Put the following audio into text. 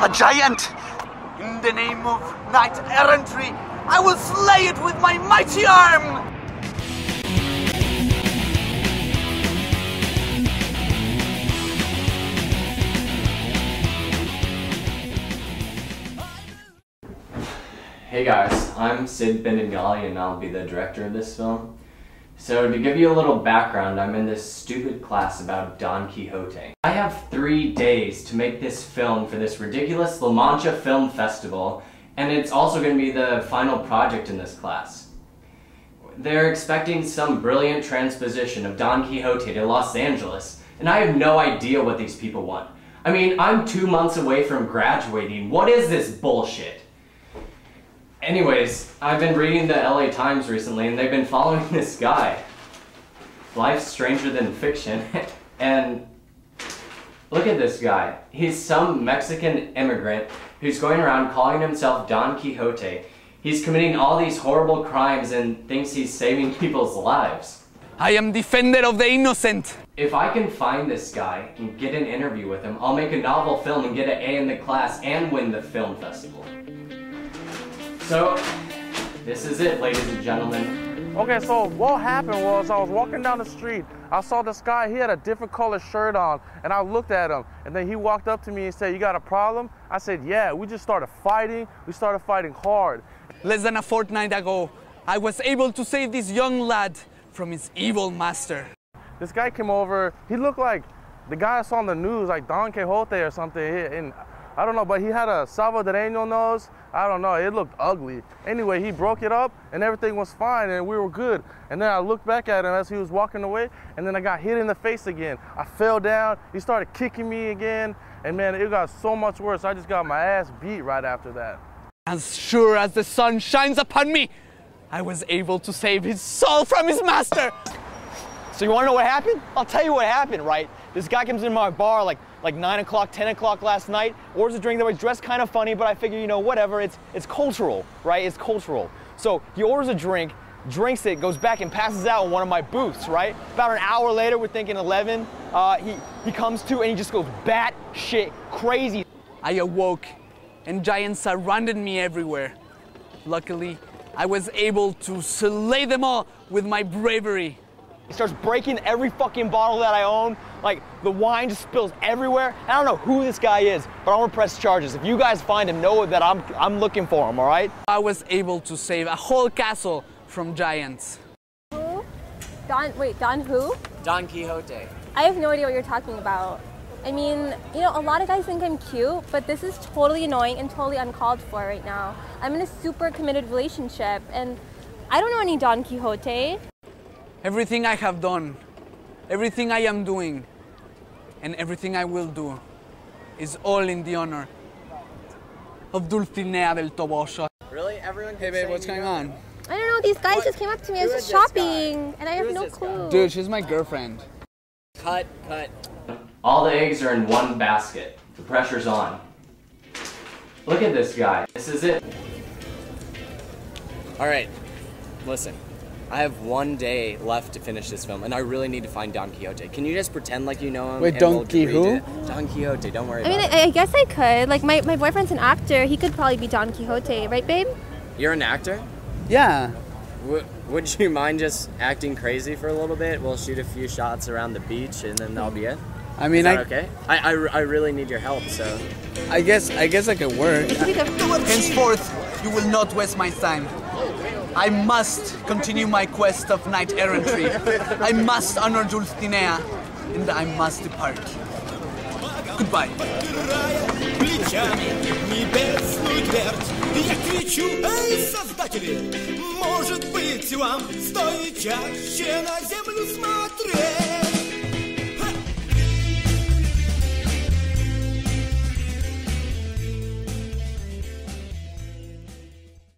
a giant. In the name of knight errantry, I will slay it with my mighty arm! Hey guys, I'm Sid Benengali and I'll be the director of this film. So to give you a little background, I'm in this stupid class about Don Quixote. I have 3 days to make this film for this ridiculous La Mancha Film Festival, and it's also going to be the final project in this class. They're expecting some brilliant transposition of Don Quixote to Los Angeles, and I have no idea what these people want. I mean, I'm 2 months away from graduating. What is this bullshit? Anyways, I've been reading the LA Times recently and they've been following this guy. Life's stranger than fiction. And look at this guy. He's some Mexican immigrant who's going around calling himself Don Quixote. He's committing all these horrible crimes and thinks he's saving people's lives. I am defender of the innocent. If I can find this guy and get an interview with him, I'll make a novel film and get an A in the class and win the film festival. So, this is it, ladies and gentlemen. Okay, so what happened was I was walking down the street. I saw this guy, he had a different color shirt on, and I looked at him, and then he walked up to me and said, "You got a problem?" I said, "Yeah." We just started fighting. We started fighting hard. Less than a fortnight ago, I was able to save this young lad from his evil master. This guy came over. He looked like the guy I saw on the news, like Don Quixote or something. And I don't know, but he had a Salvadoreño nose. I don't know, it looked ugly. Anyway, he broke it up and everything was fine and we were good. And then I looked back at him as he was walking away and then I got hit in the face again. I fell down, he started kicking me again, and man, it got so much worse. I just got my ass beat right after that. As sure as the sun shines upon me, I was able to save his soul from his master. So you wanna know what happened? I'll tell you what happened, right? This guy comes in my bar like 9 o'clock, 10 o'clock last night, orders a drink that was dressed kind of funny, but I figure, you know, whatever, it's cultural, right? It's cultural. So he orders a drink, drinks it, goes back and passes out in one of my booths, right? About an hour later, we're thinking 11, he comes to and he just goes bat shit crazy. I awoke and giants surrounded me everywhere. Luckily, I was able to slay them all with my bravery. He starts breaking every fucking bottle that I own. Like, the wine just spills everywhere. I don't know who this guy is, but I'm gonna press charges. If you guys find him, know that I'm looking for him, all right? I was able to save a whole castle from giants. Who? Don who? Don Quixote. I have no idea what you're talking about. I mean, you know, a lot of guys think I'm cute, but this is totally annoying and totally uncalled for right now. I'm in a super committed relationship, and I don't know any Don Quixote. Everything I have done, everything I am doing, and everything I will do is all in the honor of Dulcinea del Toboso. Really? Everyone? Hey babe, what's going on? I don't know, these guys just came up to me. I was just shopping, and I have no clue. Dude, she's my girlfriend. Cut. All the eggs are in one basket. The pressure's on. Look at this guy. This is it. Alright, listen. I have 1 day left to finish this film, and I really need to find Don Quixote. Can you just pretend like you know him? Wait, Don Quixote? Don Quixote, don't worry I mean, about it. I guess I could. Like, my boyfriend's an actor. He could probably be Don Quixote, right, babe? You're an actor? Yeah. Would you mind just acting crazy for a little bit? We'll shoot a few shots around the beach, and then that'll be it? I mean, Is that okay? I really need your help, so... I guess I could work. Henceforth, you will not waste my time. I must continue my quest of knight errantry. I must honor Dulcinea, and I must depart. Goodbye. Я кричу, эй, создатели, может быть, вам стоит чаще на землю смотреть.